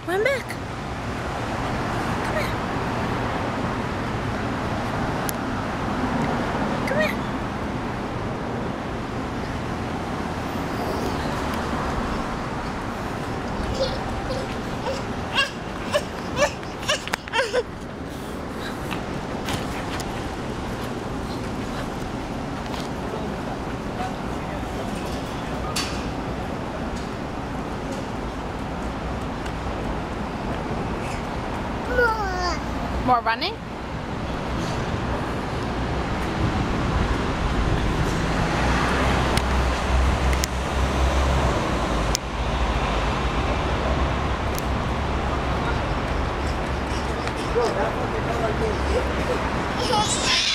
Run back. Come here. Come here. More running? Bro, that's what they call like this.